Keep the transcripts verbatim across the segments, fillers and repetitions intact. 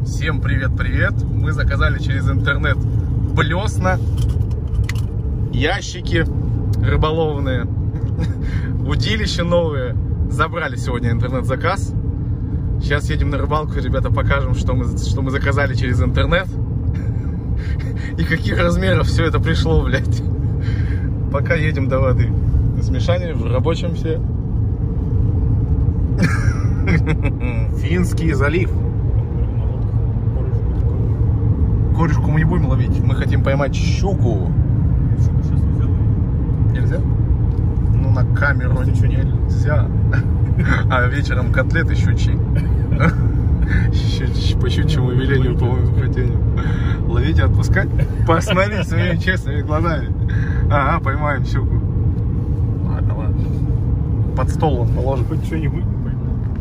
Всем привет-привет! Мы заказали через интернет блесна, ящики рыболовные, удилища новые. Забрали сегодня интернет-заказ. Сейчас едем на рыбалку, ребята, покажем, что мы, что мы заказали через интернет. И каких размеров все это пришло, блядь. Пока едем до воды. Смешание в рабочем все. Финский залив. Корешку мы не будем ловить. Мы хотим поймать щуку. Нельзя? Ну, на камеру нельзя. А вечером котлеты щучьи. По щучьему велению, по-моему, хотели. Ловить и отпускать? Посмотри своими честными глазами. Ага, поймаем щуку. Ладно, ладно. Под стол он положим. Хоть что-нибудь не поймем.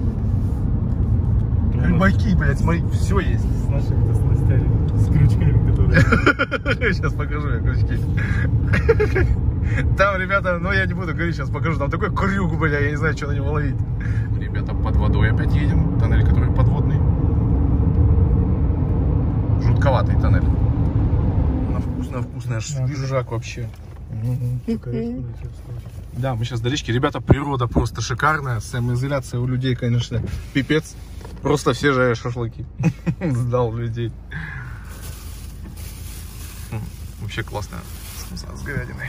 Рыбаки, блядь, смотри, все есть. С нашими снастями, с крючками, которые... Сейчас покажу я крючки. Там, ребята, ну я не буду говорить, сейчас покажу. Там такой крюк, бля, я не знаю, что на него ловить. Ребята, под водой опять едем. Тоннель, который подводный. Жутковатый тоннель. На вкус, на вкус, аж свежак вообще. Да, мы сейчас до речки. Ребята, природа просто шикарная. Самоизоляция у людей, конечно, пипец. Просто все жарят шашлыки. Сдал людей. Вообще классно. С говядиной.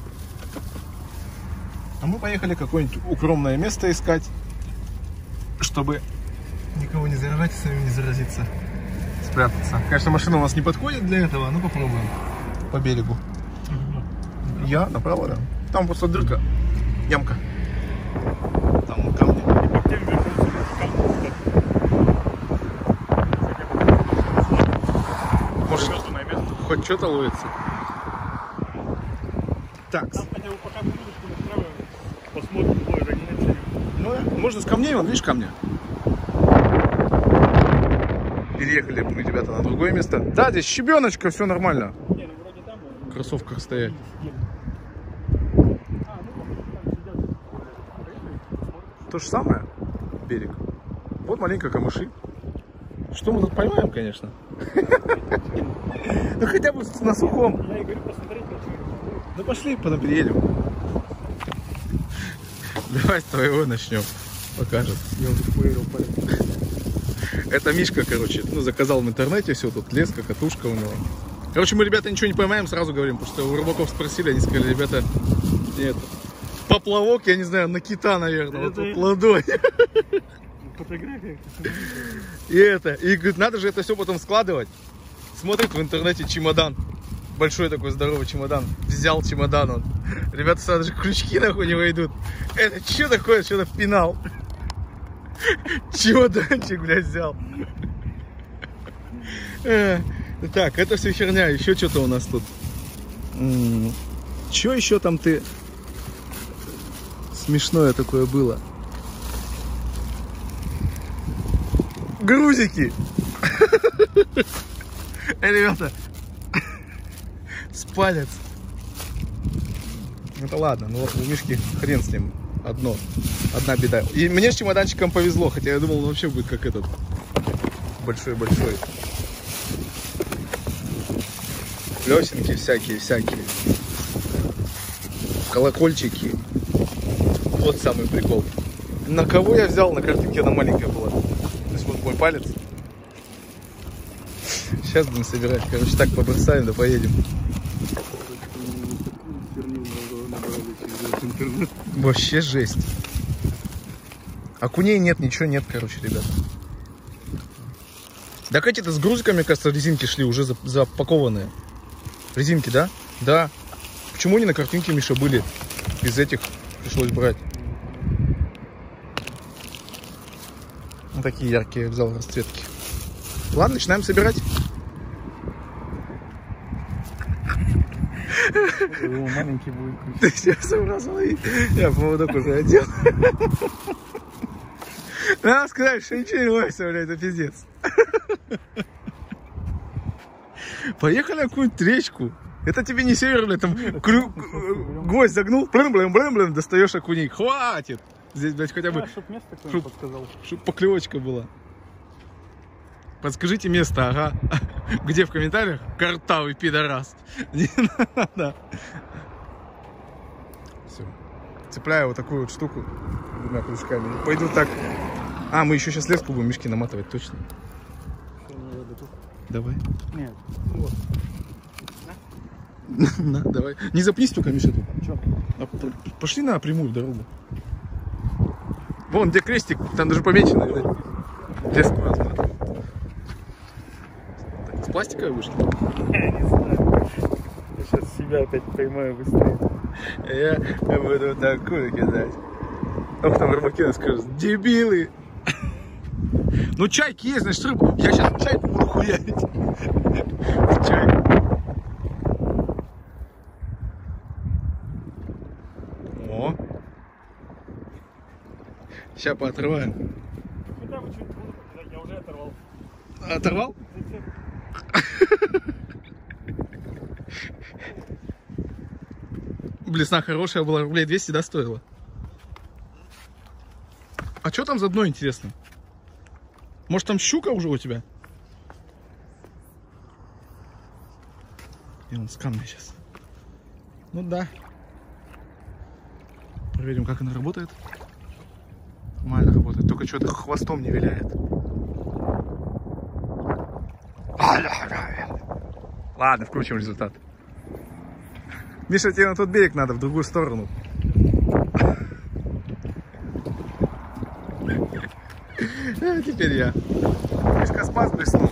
А мы поехали какое-нибудь укромное место искать, чтобы никого не заражать и самим не заразиться. Спрятаться. Конечно, машина у нас не подходит для этого, но попробуем. По берегу. Я направо, да. Там просто дырка, ямка. Там камни. Может, хоть что-то ловится. Так. Там хотя бы пока будешь, посмотрим, бой, разница. Ну, можно с камней, вон, видишь, камня? Переехали мы, ребята, на другое место. Да, здесь щебеночка, все нормально. Не, ну вроде там. В кроссовках стоять. То же самое, берег. Вот маленько камыши. Что мы тут поймаем, конечно. Ну хотя бы на сухом. Я и говорю, посмотреть, как. Ну пошли, потом переедем. Давай с твоего начнем. Покажет. Я уже поверил, Это Мишка, короче, ну, заказал в интернете все, тут леска, катушка у него. Короче, мы, ребята, ничего не поймаем, сразу говорим, потому что у рыбаков спросили, они сказали, ребята, нет, поплавок, я не знаю, на кита, наверное, вот тут ладонь. Фотография. И это, и говорит, надо же это все потом складывать. Смотрит в интернете чемодан. Большой такой здоровый чемодан. Взял чемодан он. Ребята сразу же крючки нахуй не войдут. Это что такое? Что-то пенал. Чемоданчик, блядь, взял. Так, это все херня. Еще что-то у нас тут. Что еще там ты? Смешное такое было. Грузики. Эй, ребята. Спалец. Это ладно, ну у Мишки хрен с ним. Одно. Одна беда. И мне с чемоданчиком повезло, хотя я думал, он вообще будет как этот. Большой-большой. Лесенки всякие-всякие. Колокольчики. Вот самый прикол. На кого я взял? На картинке она маленькая была. То есть вот мой палец. Сейчас будем собирать. Короче, так побросаем, да поедем. Вообще жесть. Окуней нет, ничего нет, короче, ребят. Так эти-то с грузиками, кажется, резинки шли уже запакованные. Резинки, да? Да. Почему не на картинке, Миша, были? Из этих пришлось брать. Вот такие яркие я взял расцветки. Ладно, начинаем собирать. Его маленький будет. Ты сейчас собрался ловить? Я поводок уже одел. Надо сказать, что ничего не ловится, блядь, это пиздец. Поехали на какую-нибудь речку. Это тебе не север, блядь, там крю... гвоздь загнул, блин, блин, блин, блин, достаешь окуней. Хватит. Здесь, блядь, хотя бы... А, чтоб место кто-нибудь подсказал. Чтоб поклевочка была. Подскажите место, ага. Где в комментариях? Картавый пидорас. Не надо. Все. Цепляю вот такую вот штуку двумя крючками. Пойду так. А, мы еще сейчас леску будем мешки наматывать, точно. Давай. Нет. Вот. На, давай. Не запнись только, Миша. А, пошли на прямую дорогу. Вон, где крестик, там даже помечено. Леску разматывать. С пластиковой вышли? Я не знаю. Я сейчас себя опять поймаю быстрее. Я буду такую кидать. Ох, там рыбаки скажут, дебилы. Ну чайки есть, значит рыбу. Я сейчас чайку буду хуярить. Чайку. О. Сейчас поотрываем. Куда вы что-то буду покидать? Я уже оторвал. Оторвал? Блесна хорошая была, рублей двести, да, стоила? А что там за дно, интересно? Может, там щука уже у тебя? И он с камнем сейчас. Ну да. Проверим, как она работает. Нормально работает, только что-то хвостом не виляет. Ладно, включим результат. Миша, тебе на тот берег надо, в другую сторону. А теперь я. Мишка спас, блеснул.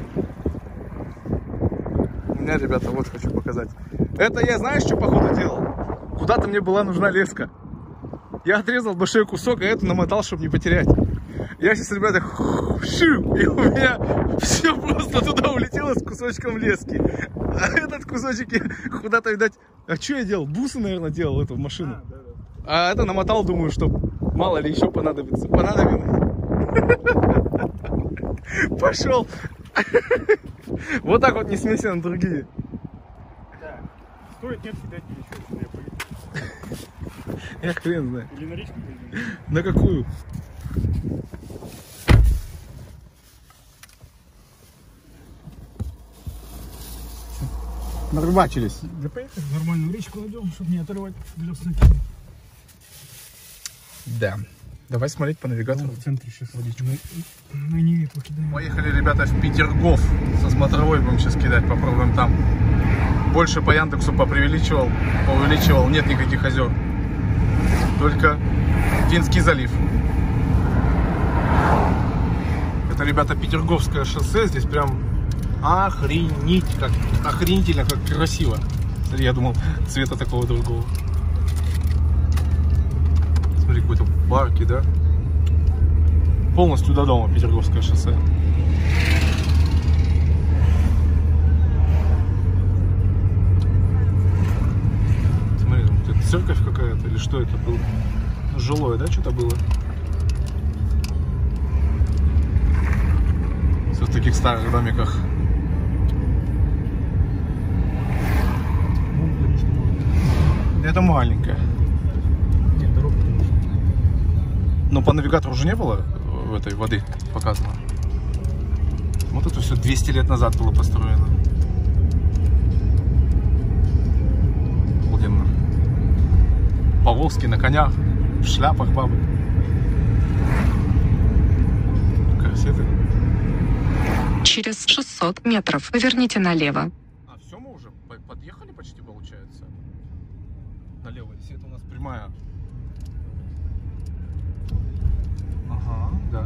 У меня, ребята, вот хочу показать. Это я, знаешь, что походу делал? Куда-то мне была нужна леска. Я отрезал большой кусок, а эту намотал, чтобы не потерять. Я сейчас, ребята, шиу, и у меня все просто туда улетело с кусочком лески. А этот кусочек я куда-то, видать... А что я делал? Бусы, наверное, делал эту в машину. А, да, да. А это намотал, думаю, что мало ли еще понадобится. Понадобилось. Пошел. Вот так вот не смейся на другие. Так. Стоит, нет, кидать или еще, что я боюсь. Я хрен знаю. Или на речку пойдем. На какую? Нарыбачились. Да поехали, нормальную речку найдем, чтобы не оторвать блесна. Да. Давай смотреть по навигатору. В центре сейчас водичку. На Неве покидаем. Поехали, ребята, в Петергоф. Со смотровой будем сейчас кидать, попробуем там. Больше по Яндексу попривеличивал, поувеличивал. Нет никаких озер. Только Финский залив. Это, ребята, Петерговское шоссе. Здесь прям охренеть, как охренительно, как красиво. Смотри, я думал, цвета такого другого. Смотри, какой-то парки, да? Полностью до дома Петерговское шоссе. Смотри, это церковь какая-то или что это было? Жилое, да, что-то было? Все в таких старых домиках. Это маленькая. Нет, дорога. Но по навигатору уже не было в этой воды показано. Вот это все двести лет назад было построено. Обалденно. Повозки на конях, в шляпах бабы. Красоты. Через шестьсот метров поверните налево. А, все, мы уже подъехали почти, получается. Налево, если это у нас прямая. Ага, да.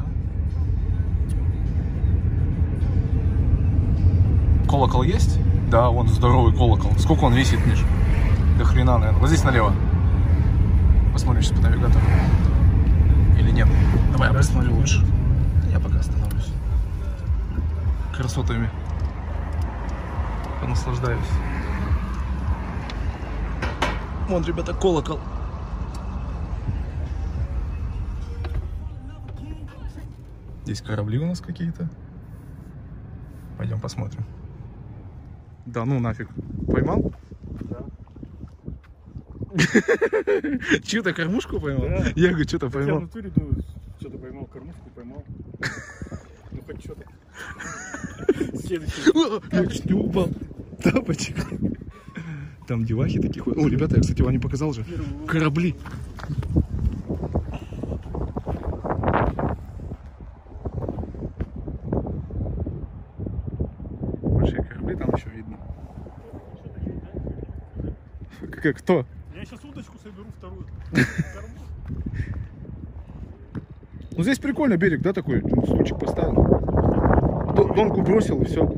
Колокол есть? Да, вон здоровый колокол. Сколько он весит, Миш? До хрена, наверное. Вот здесь налево. Посмотрим сейчас по навигатору. Или нет? Давай я посмотрю лучше. Я пока остановлюсь. Красотами. Понаслаждаюсь. Вон, ребята, колокол. Здесь корабли у нас какие-то. Пойдем посмотрим. Да ну нафиг. Поймал? Да. Чью-то кормушку поймал? Да. Я говорю, что-то Я в поймал. натуре, ну, что-то поймал, кормушку поймал. Ну, хоть что-то. Следующий. Я чуть не упал. Тапочек. Там девахи такие ходят. О, ребята, я, кстати, вам не показал же. Корабли. Большие корабли там еще видно. Как кто? Я сейчас удочку соберу вторую. Ну здесь прикольно берег, да, такой? Стульчик поставил. Донку бросил и все.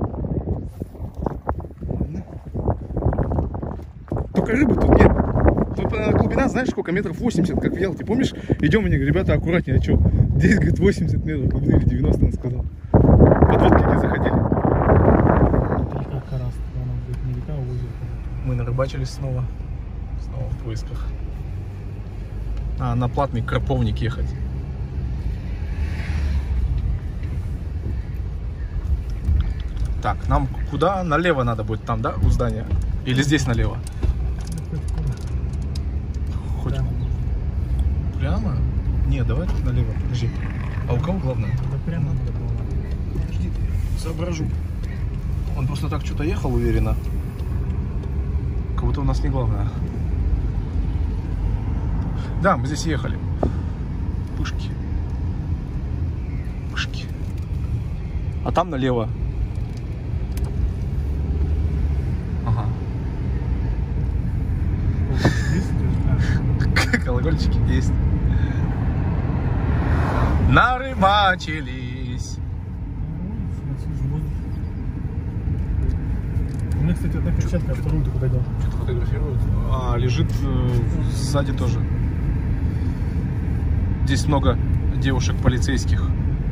Только рыбы тут нет. Тут глубина, знаешь, сколько? Метров восемьдесят, как в Ялте. Помнишь? Идем, они, ребята, аккуратнее. А что? Здесь, говорит, восемьдесят метров глубины, или девяносто, он сказал. Подводки где заходили. Мы нарыбачились снова. Снова в поисках. А, на платный Карповник ехать. Так, нам куда? Налево надо будет там, да, у здания? Или здесь налево? Хоть прямо. Прямо? Не, давай тут налево, подожди. А у кого главное? Да прямо надо было. Подожди, соображу. Он просто так что-то ехал уверенно. Как будто у нас не главное. Да, мы здесь ехали. Пышки. Пышки. А там налево. Ага. Колокольчики есть. Нарыбачились. У меня, кстати, одна перчатка, а вторую ты куда дел? Что-то фотографируют. А, лежит э, сзади тоже. Здесь много девушек полицейских.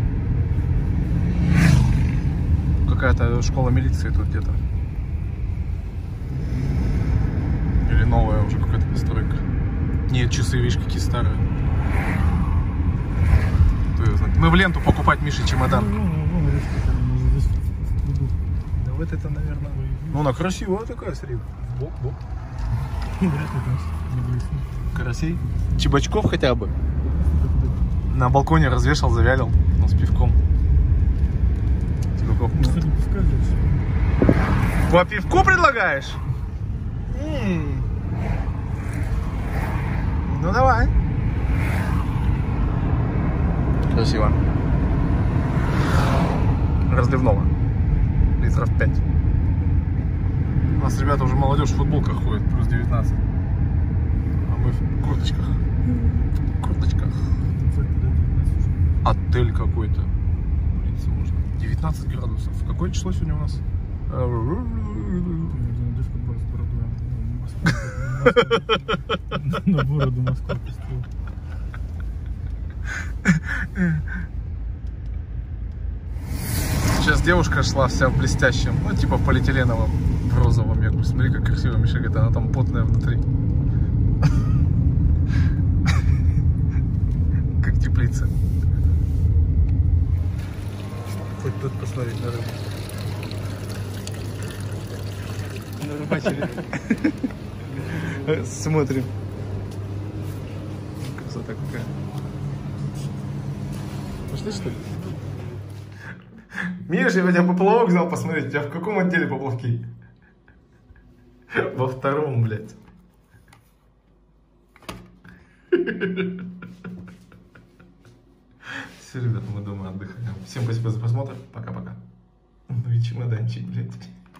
Какая-то школа милиции тут где-то. Или новая уже какая-то постройка. Нет, часы, видишь, какие старые. Мы в ленту покупать Мише чемодан. Да вот это, наверное. Ну, она красивая такая, смотри. Бок, бок. Карасей. Чебачков хотя бы. На балконе развешал, завялил. Ну, с пивком. Чебаков. По пивку предлагаешь? М-м. Ну, давай. Красиво. Разливного. Литров пять. У нас ребята уже молодежь в футболках ходит, плюс девятнадцать. А мы в курточках. В курточках. Отель какой-то. Можно. девятнадцать градусов. Какое число сегодня у нас? На бороду Москву пустил. Сейчас девушка шла вся в блестящем, ну типа в полиэтиленовом, в розовом. Я говорю, смотри, как красиво. Миша говорит, она там потная внутри. Как теплица. Хоть тут посмотреть на рыбу. Нарыбачили. Смотрим. Красота какая. Пошли, что ли? Миша, я у тебя поплавок взял посмотреть. У тебя в каком отделе поплавки? Во втором, блядь. Все, ребята, мы дома отдыхаем. Всем спасибо за просмотр. Пока-пока. Ну и чемоданчик, блядь.